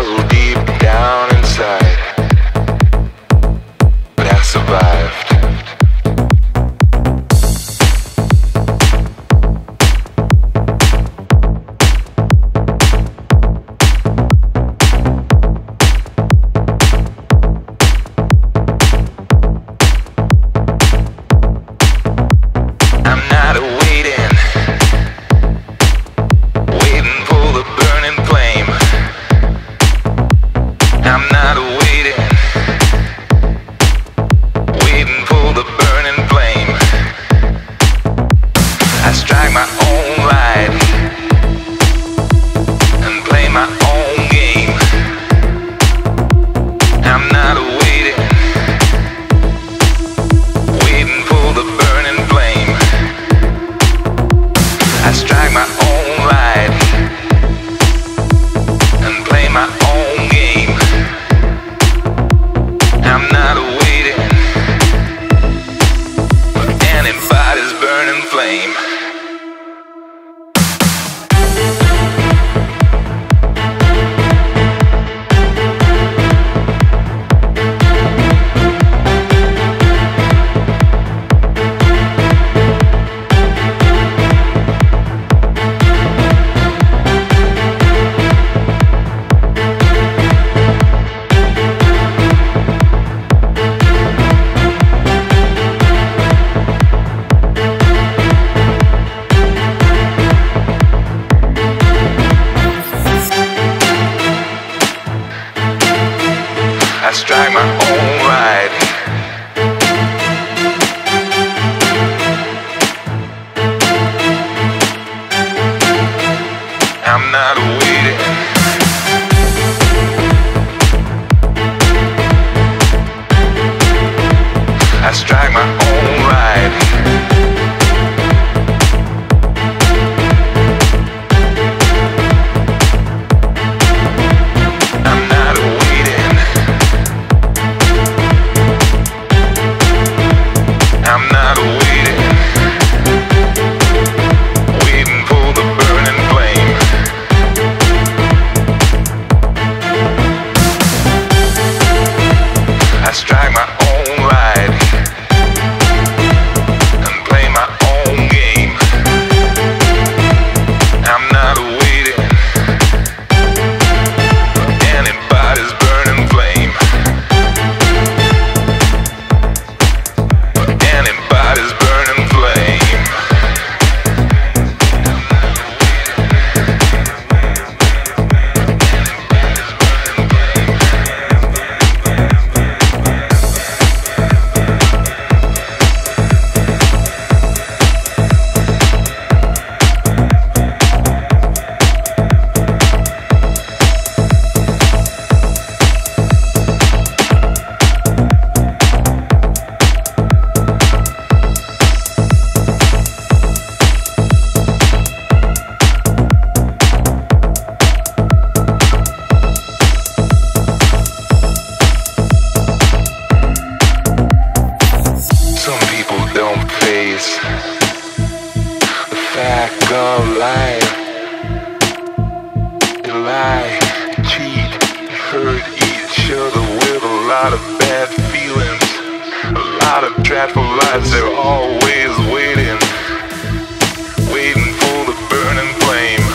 struggle deep down inside, but I survived. Strike my own ride. I'm not waiting. I strike my own ride. The fact of life. They lie, cheat, hurt each other with a lot of bad feelings, a lot of dreadful lies. They're always waiting, waiting for the burning flame.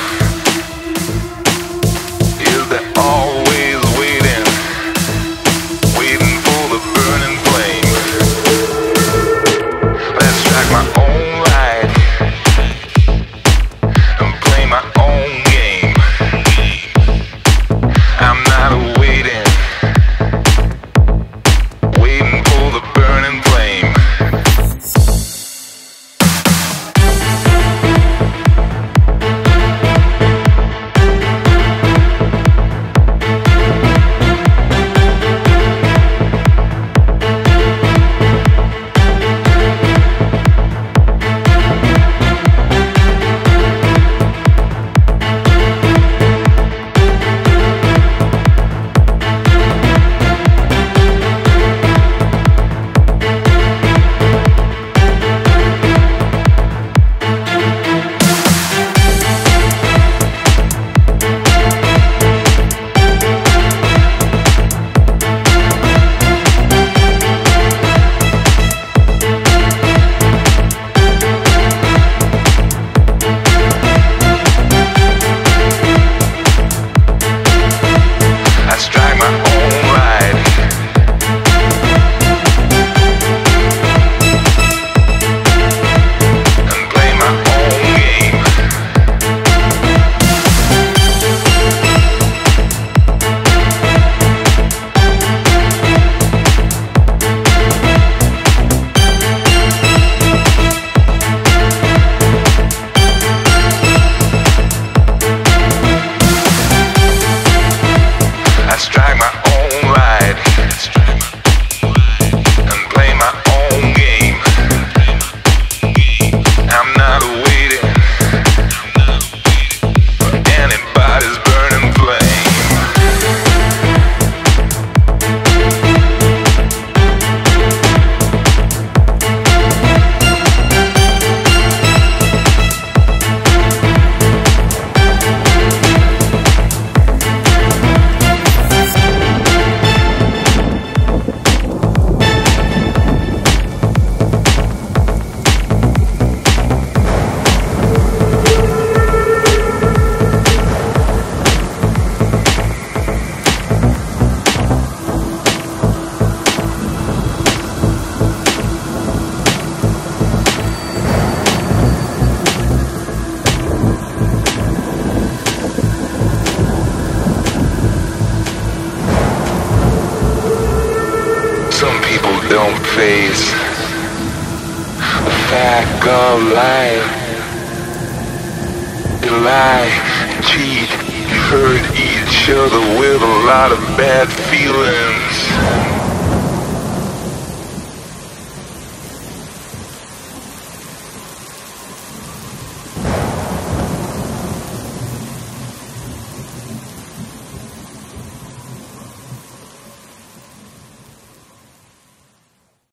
Is there always waiting, waiting for the burning flame? Let's strike my own light and play my own game. I'm not waiting, waiting for the burning flame. don't face the fact of life. You lie, cheat, hurt each other with a lot of bad feelings.